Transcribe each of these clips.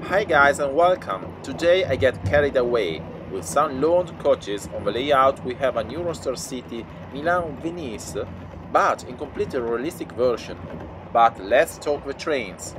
Hi guys and welcome! Today I get carried away. With some loaned coaches on the layout we have an EuroStarcity Milan Venice, but in completely realistic version. But let's talk the trains.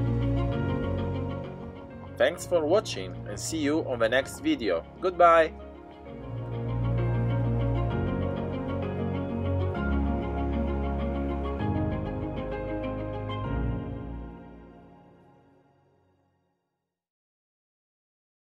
Thanks for watching and see you on the next video. Goodbye!